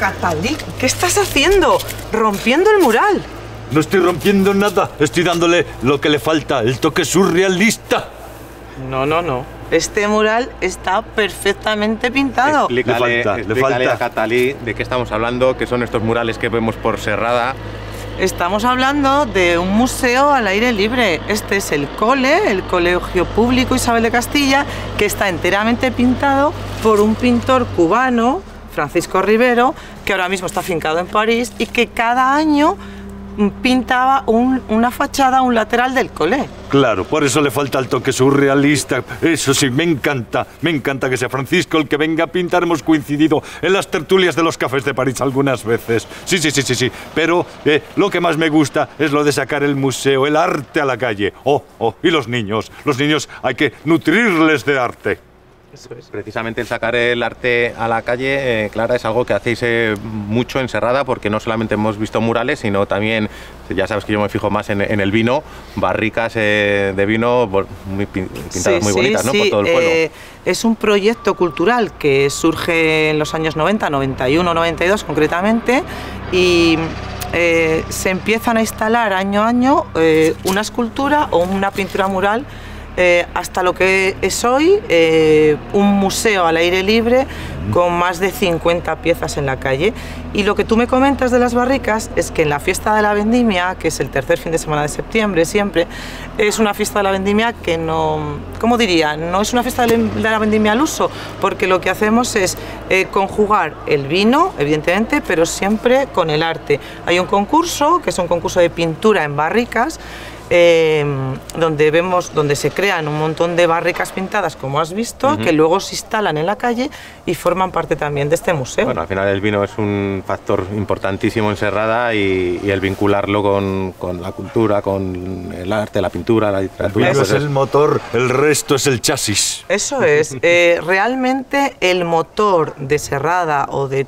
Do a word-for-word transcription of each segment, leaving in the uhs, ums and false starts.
Catalí, ¿qué estás haciendo? Rompiendo el mural. No estoy rompiendo nada, estoy dándole lo que le falta, el toque surrealista. No, no, no. Este mural está perfectamente pintado. Explícale, Le falta, explícale le falta. a Catalí de qué estamos hablando, que son estos murales que vemos por Serrada. Estamos hablando de un museo al aire libre. Este es el cole, el Colegio Público Isabel de Castilla, que está enteramente pintado por un pintor cubano, Francisco Rivero, que ahora mismo está afincado en París y que cada año pintaba un, una fachada, un lateral del cole. Claro, por eso le falta el toque surrealista. Eso sí, me encanta. Me encanta que sea Francisco el que venga a pintar. Hemos coincidido en las tertulias de los cafés de París algunas veces. Sí, sí, sí, sí, sí. Pero eh, lo que más me gusta es lo de sacar el museo, el arte a la calle. Oh, oh, y los niños. Los niños hay que nutrirles de arte. Eso es. Precisamente el sacar el arte a la calle, eh, Clara, es algo que hacéis eh, mucho en Serrada, porque no solamente hemos visto murales, sino también, ya sabes que yo me fijo más en, en el vino, barricas eh, de vino muy pintadas, sí, muy sí, bonitas, ¿no? Sí. Por todo el pueblo. Eh, es un proyecto cultural que surge en los años noventa, noventa y uno, noventa y dos concretamente, y eh, se empiezan a instalar año a año eh, una escultura o una pintura mural Eh, hasta lo que es hoy eh, un museo al aire libre con más de cincuenta piezas en la calle. Y lo que tú me comentas de las barricas es que en la fiesta de la vendimia, que es el tercer fin de semana de septiembre siempre, es una fiesta de la vendimia que no, ¿cómo diría? No es una fiesta de la vendimia al uso, porque lo que hacemos es eh, conjugar el vino, evidentemente, pero siempre con el arte. Hay un concurso, que es un concurso de pintura en barricas, Eh, donde vemos, donde se crean un montón de barricas pintadas, como has visto, uh-huh. que luego se instalan en la calle y forman parte también de este museo. Bueno, al final el vino es un factor importantísimo en Serrada y, y el vincularlo con, con la cultura, con el arte, la pintura, la literatura. El vino pues es el motor, el resto es el chasis. Eso es. Eh, realmente el motor de Serrada o de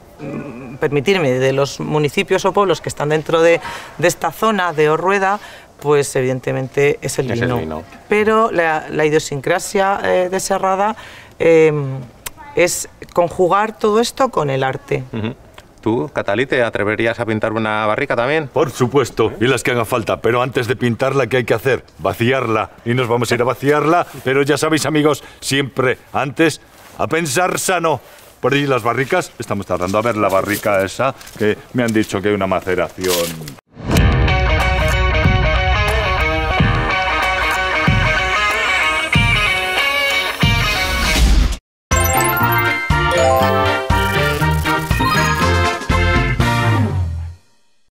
permitirme, de los municipios o pueblos que están dentro de, de esta zona de Orrueda, pues evidentemente es el, es vino. el vino. Pero la, la idiosincrasia eh, de Serrada eh, es conjugar todo esto con el arte. Uh-huh. ¿Tú, Catalí, te atreverías a pintar una barrica también? Por supuesto, y las que haga falta, pero antes de pintarla, ¿qué hay que hacer? Vaciarla, y nos vamos a ir a vaciarla, pero ya sabéis, amigos, siempre antes a pensar sano. Por ahí las barricas, estamos tardando a ver la barrica esa, que me han dicho que hay una maceración.